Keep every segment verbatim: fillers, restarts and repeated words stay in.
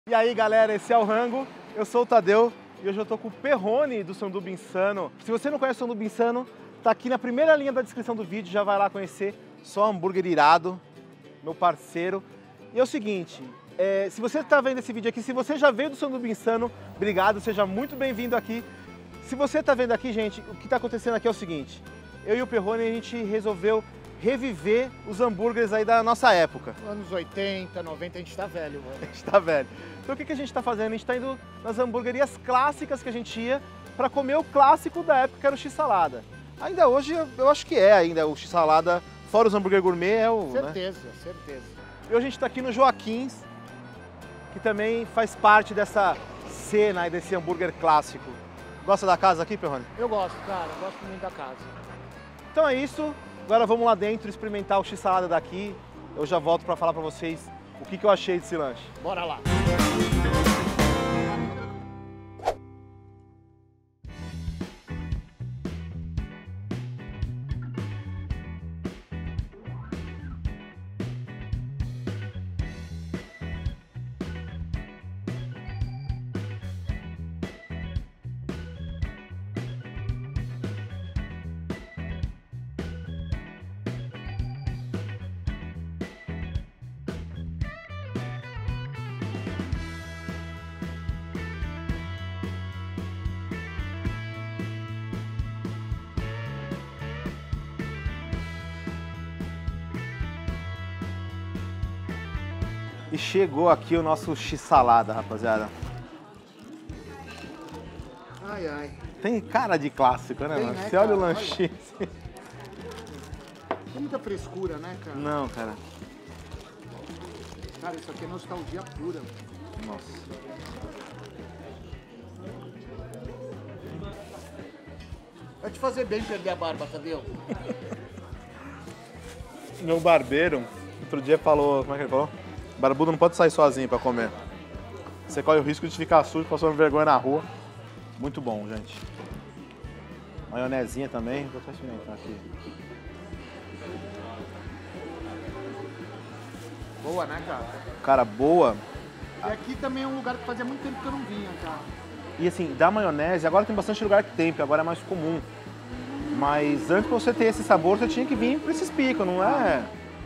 E aí galera, esse é o Rango, eu sou o Tadeu e hoje eu tô com o Perrone do Sanduba Insano. Se você não conhece o Sanduba Insano, tá aqui na primeira linha da descrição do vídeo, já vai lá conhecer, só hambúrguer irado, meu parceiro. E é o seguinte, é, se você tá vendo esse vídeo aqui, se você já veio do Sanduba Insano, obrigado, seja muito bem-vindo aqui. Se você tá vendo aqui, gente, o que tá acontecendo aqui é o seguinte, eu e o Perrone, a gente resolveu reviver os hambúrgueres aí da nossa época. Anos oitenta, noventa, a gente tá velho, mano. A gente tá velho. Então o que, que a gente tá fazendo? A gente tá indo nas hamburguerias clássicas que a gente ia para comer o clássico da época, que era o X-salada. Ainda hoje, eu acho que é ainda o X-salada, fora os hambúrguer gourmet, é o... Certeza, né? certeza. E hoje a gente tá aqui no Joaquins, que também faz parte dessa cena aí, desse hambúrguer clássico. Gosta da casa aqui, Perrone? Eu gosto, cara, eu gosto muito da casa. Então é isso. Agora vamos lá dentro experimentar o X-salada daqui. Eu já volto para falar para vocês o que, que eu achei desse lanche. Bora lá. E chegou aqui o nosso X-salada, rapaziada. Ai, ai. Tem cara de clássico, né, Tem, mano? né, Você olha cara? o lanchinho. Tem muita frescura, né, cara? Não, cara. Cara, isso aqui é nostalgia pura. Nossa. Vai te fazer bem perder a barba, Tadeu. Meu barbeiro, outro dia falou, como é que ele falou? Barbudo não pode sair sozinho pra comer. Você corre o risco de ficar sujo, passando vergonha na rua. Muito bom, gente. Maionezinha também, vou até experimentar aqui. Boa, né, cara? Cara, boa. E aqui também é um lugar que fazia muito tempo que eu não vinha, cara. E assim, da maionese, agora tem bastante lugar que tem, porque agora é mais comum. Mas antes pra você ter esse sabor, você tinha que vir pra esses picos, não é?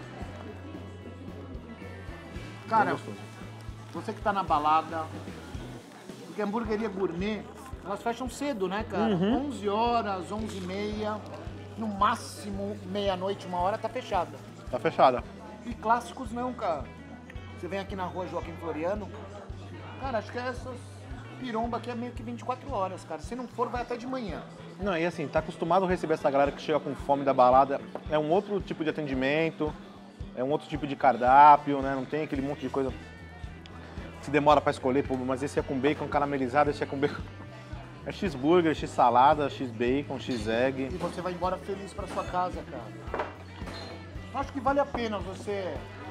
Cara, você que tá na balada, porque a hamburgueria gourmet, elas fecham cedo, né, cara? Uhum. onze horas, onze e meia, no máximo meia-noite, uma hora tá fechada. Tá fechada. E clássicos não, cara. Você vem aqui na rua Joaquim Floriano, cara, acho que essas piromba aqui é meio que vinte e quatro horas, cara. Se não for, vai até de manhã. Não, e assim, tá acostumado a receber essa galera que chega com fome da balada, é um outro tipo de atendimento, é um outro tipo de cardápio, né? Não tem aquele monte de coisa que se demora pra escolher, pô, mas esse é com bacon caramelizado, esse é com bacon... É X-burger, X-salada, X-bacon, X-egg. E você vai embora feliz pra sua casa, cara. Acho que vale a pena você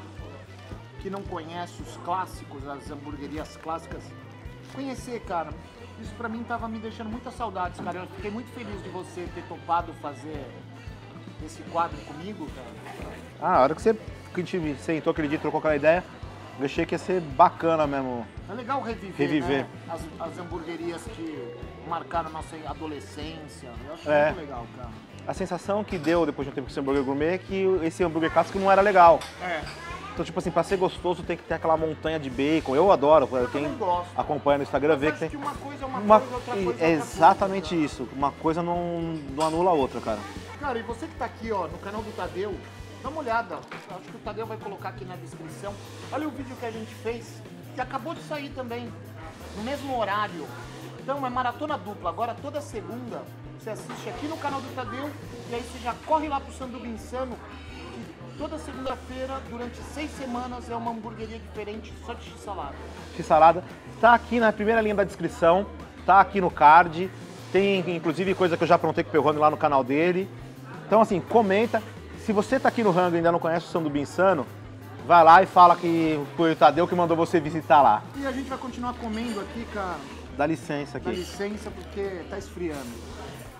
que não conhece os clássicos, as hamburguerias clássicas, conhecer, cara. Isso pra mim tava me deixando muitas saudades, cara. Eu fiquei muito feliz de você ter topado fazer esse quadro comigo, cara. Ah, a hora que você que a gente sentou aquele dia e trocou aquela ideia, eu achei que ia ser bacana mesmo. É legal reviver, Reviver. né? As, as hamburguerias que marcaram nossa adolescência. Eu acho É. muito legal, cara. A sensação que deu depois de um tempo com esse hambúrguer gourmet é que esse hambúrguer clássico não era legal. É. Então, tipo assim, pra ser gostoso tem que ter aquela montanha de bacon. Eu adoro, quem também gosto. acompanha no Instagram vê Mas que acho tem... que uma coisa é uma, Uma- coisa, outra e- coisa é é outra exatamente coisa, isso. Uma coisa não, não anula a outra, cara. Cara, e você que tá aqui, ó, no canal do Tadeu, dá uma olhada. Acho que o Tadeu vai colocar aqui na descrição. Olha o vídeo que a gente fez, que acabou de sair também, no mesmo horário. Então é maratona dupla. Agora toda segunda você assiste aqui no canal do Tadeu e aí você já corre lá pro Sanduba Insano. E toda segunda-feira, durante seis semanas, é uma hamburgueria diferente, só de X-salada. X-salada tá aqui na primeira linha da descrição, tá aqui no card. Tem inclusive coisa que eu já aprontei com o Perrone lá no canal dele. Então assim, comenta. Se você tá aqui no Rango e ainda não conhece o Sanduba Insano, vai lá e fala que foi o Tadeu que mandou você visitar lá. E a gente vai continuar comendo aqui, cara. Dá licença Dá aqui. licença porque tá esfriando.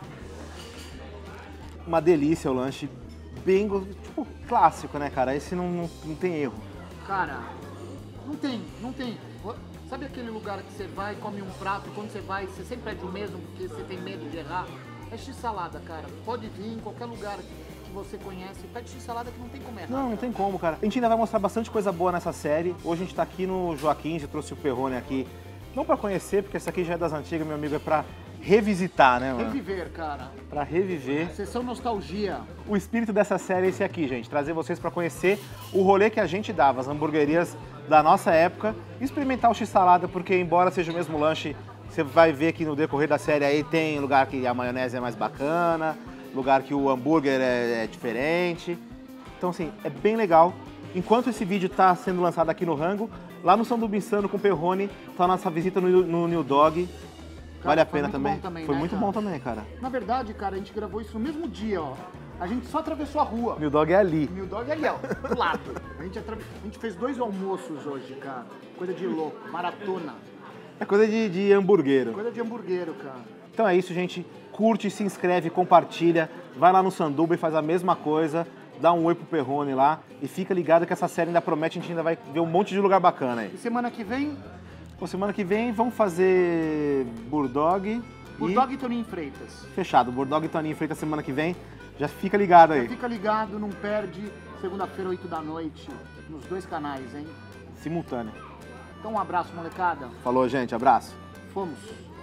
Uma delícia o lanche. Bem, go- tipo, clássico, né, cara? Esse não, não, não tem erro. Cara, não tem, não tem. Sabe aquele lugar que você vai, come um prato, quando você vai, você sempre pede o mesmo porque você tem medo de errar? É x-salada, cara. Pode vir em qualquer lugar que você conhece, pede x-salada que não tem como errar. Não, não tem como, cara. A gente ainda vai mostrar bastante coisa boa nessa série. Hoje a gente tá aqui no Joaquim, eu trouxe o Perrone aqui. Não pra conhecer, porque essa aqui já é das antigas, meu amigo, é pra revisitar, né, mano? Reviver, cara. Pra reviver. Sessão nostalgia. O espírito dessa série é esse aqui, gente. Trazer vocês pra conhecer o rolê que a gente dava, as hamburguerias da nossa época. Experimentar o x-salada, porque embora seja o mesmo lanche, você vai ver que no decorrer da série aí tem lugar que a maionese é mais bacana, lugar que o hambúrguer é, é diferente. Então, assim, é bem legal. Enquanto esse vídeo tá sendo lançado aqui no Rango, lá no Sanduba Insano com o Perrone, tá a nossa visita no, no New Dog. Vale a pena também. também. Foi né, muito cara? bom também, cara. Na verdade, cara, a gente gravou isso no mesmo dia, ó. A gente só atravessou a rua. New Dog é ali. New Dog é ali, ó, do lado. A gente, atra... a gente fez dois almoços hoje, cara. Coisa de louco, maratona. É coisa de, de hamburguero. Coisa de hamburguero, cara. Então é isso, gente. Curte, se inscreve, compartilha. Vai lá no Sanduba e faz a mesma coisa. Dá um oi pro Perrone lá. E fica ligado que essa série ainda promete, a gente ainda vai ver um monte de lugar bacana aí. E semana que vem, Pô, semana que vem vamos fazer Burdog. Bulldog e Toninho Freitas. Fechado, Burdog e Toninho Freitas semana que vem. Já fica ligado aí. Já fica ligado, não perde. Segunda-feira, oito da noite, nos dois canais, hein? Simultâneo. Então um abraço, molecada. Falou, gente. Abraço. Fomos.